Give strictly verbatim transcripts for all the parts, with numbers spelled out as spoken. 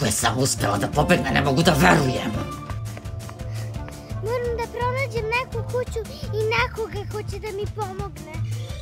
Kako je sam uspela da pobegne, ne mogu da verujem. Moram da pronađem neku kuću i nekoga ko će da mi pomogne.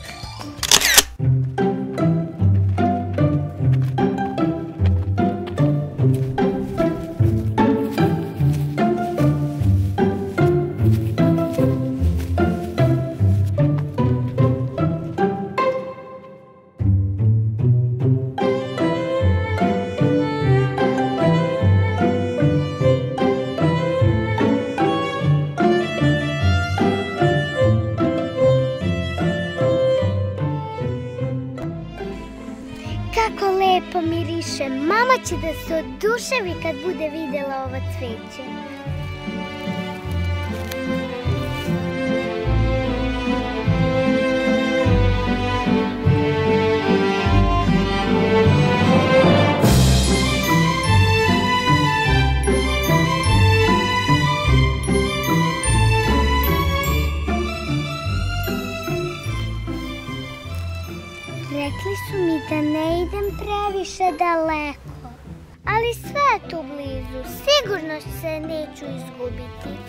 Kako lepo miriše. Mama će da se oduševi kad bude videla ova cveće. Rekli su mi da ne idem previše daleko, ali sve je tu blizu, sigurno se neću izgubiti.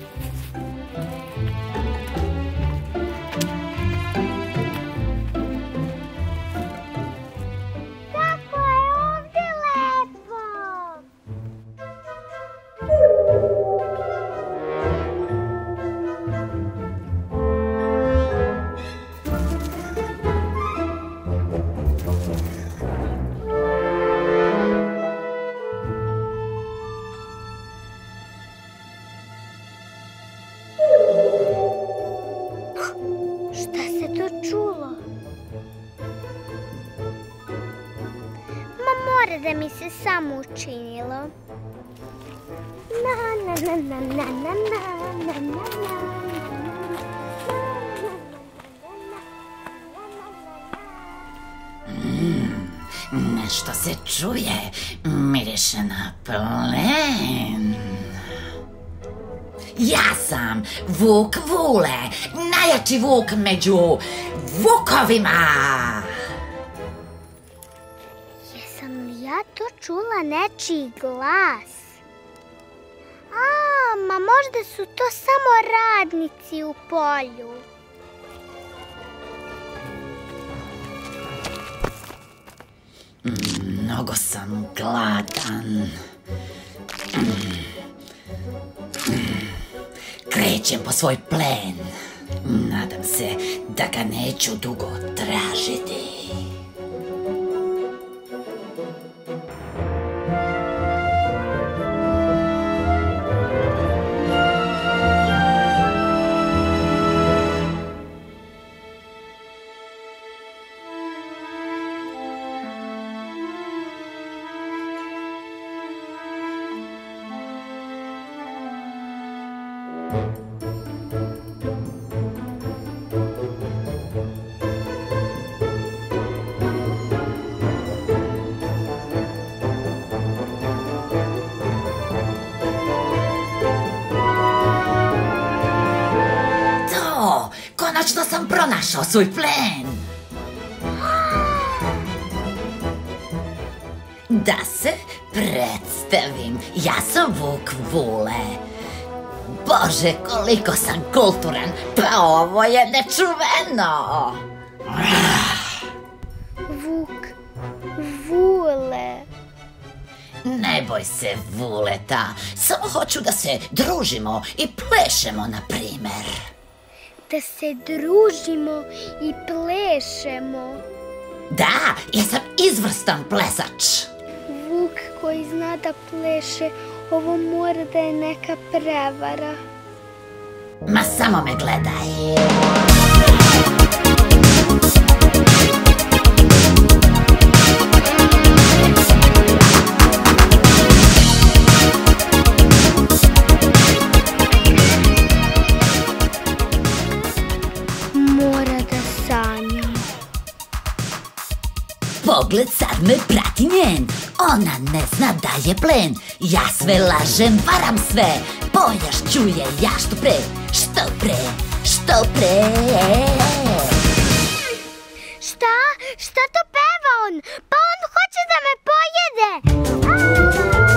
Kako je ovdje lepo! Šta se to čulo? Ma mora da mi se samo učinilo. Na na na na na na na na na. Nešto se čuje, miriše na plen. Ja sam Vuk Vule, najjači vuk među vukovima. Jesam li ja to čula nečiji glas? A, ma možda su to samo radnici u polju. Mnogo sam gladan. Krećem po svoj plen. Nadam se da ga neću dugo tražiti. Konačno sam pronašao svoj plen. Da se predstavim, ja sam Vuk Vule. Bože, koliko sam kulturan, pa ovo je nečuveno. Vuk Vule. Ne boj se, Vuleta, samo hoću da se družimo i plešemo, na primer. Da se družimo i plešemo. Da, ja sam izvrstan plesač. Vuk koji zna da pleše, ovo mora da je neka prevara. Ma samo me gledaj. Pogled sad me prati njen, ona ne zna da je plen. Ja sve lažem, varam sve, pojašću je ja što pre, što pre, što pre. Šta? Šta to peva on? Pa on hoće da me pojede!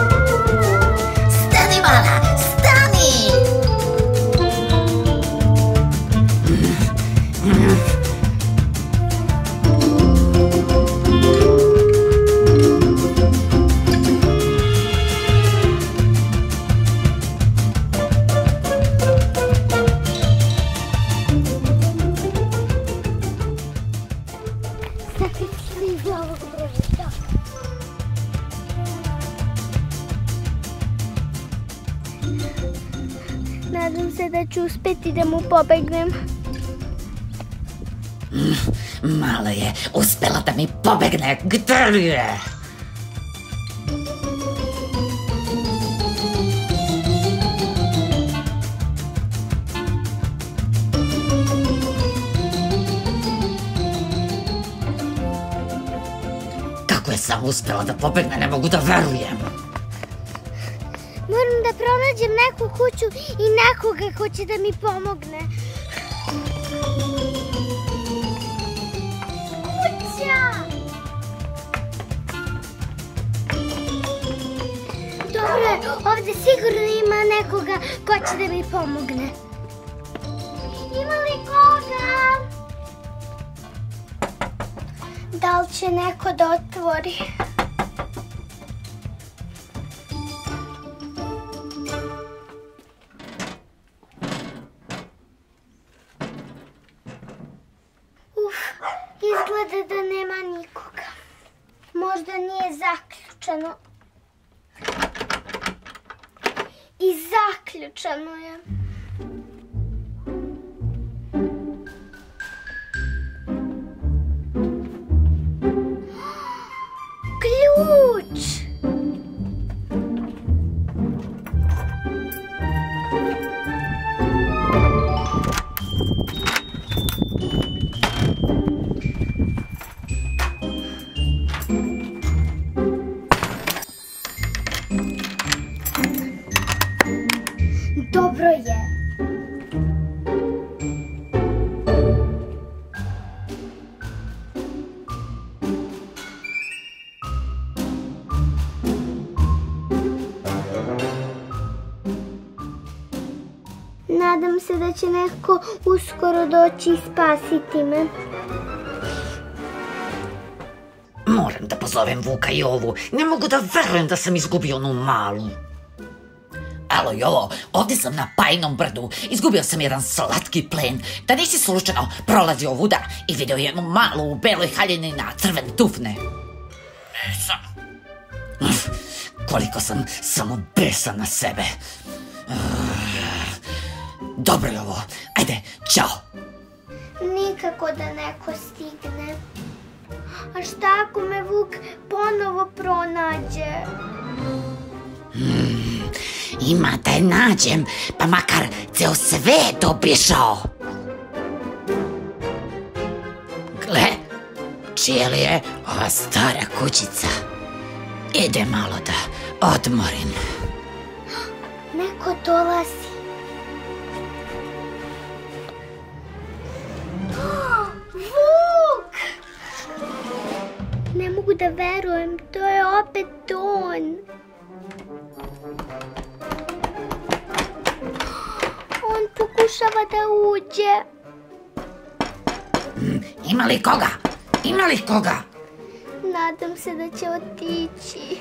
Nadam se da ću uspjeti da mu pobegnem. Mala je uspjela da mi pobegne. Gdje li je? Kako je sam uspjela da pobegne, ne mogu da verujem. Moram da pronađem neku kuću i nekoga ko će da mi pomogne. Kuća! Dobro, ovdje sigurno ima nekoga ko će da mi pomogne. Ima li koga? Da li će neko da otvori? Izgleda da nema nikoga. Možda nije zaključano. I zaključano je. Ključ! Dobro je. Nadam se da će neko uskoro doći i spasiti me. Moram da pozovem Vuka i Jovu. Ne mogu da verujem da sam izgubio onu malu. Alo Jovo, ovdje sam na Pajnom brdu. Izgubio sam jedan slatki plen. Da nisi slučajno prolazio ovuda i vidio jednu malu u beloj haljini na crvene tufne. Nisam. Uf, koliko sam samo besan na sebe. Dobro Jovo, ajde, čao. Nikako da neko stigne. A šta ako me Vuk ponovo pronađe? Hmm, ima da je nađem, pa makar ceo svet obišao. Gle, čije li je ova stara kućica? Ide malo da odmorim. Neko dolazi. Vuk! Ne mogu da verujem, to je opet on. On pokušava da uđe. Ima li koga? Ima li koga? Nadam se da će otići.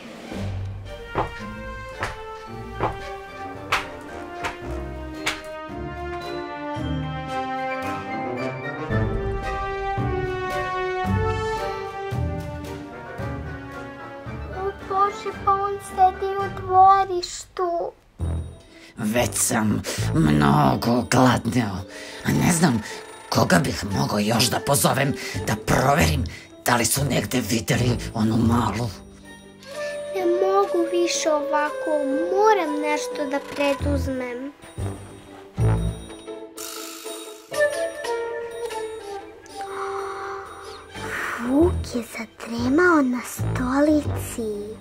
Bože, pa on sedi u dvorištu. Već sam mnogo gladneo, a ne znam koga bih mogao još da pozovem da proverim da li su negde videli onu malu. Ne mogu više ovako, moram nešto da preduzmem. Vuk je zadremao na stolici.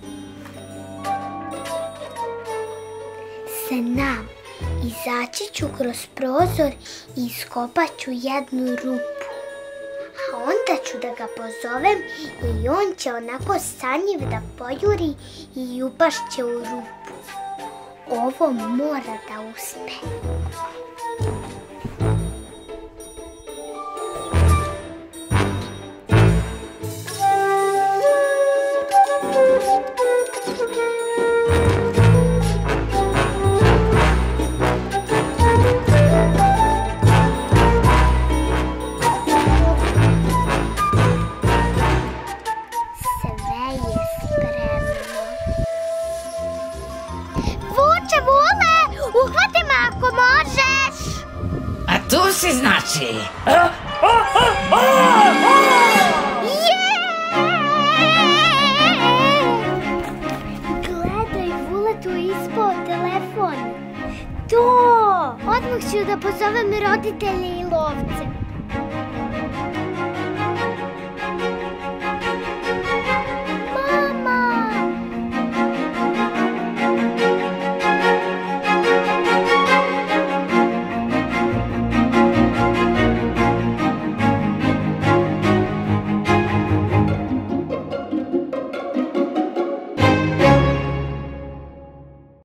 Znam, izaći ću kroz prozor i iskopat ću jednu rupu. A onda ću da ga pozovem i on će onako sanjiv da pojuri i upašće u rupu. Ovo mora da uspe. Vuče, Vule, uhvati me ako može. si, znači? Gledaj, Vuletu je ispao telefon. To! Odmah ću da pozovem roditelje i lovce.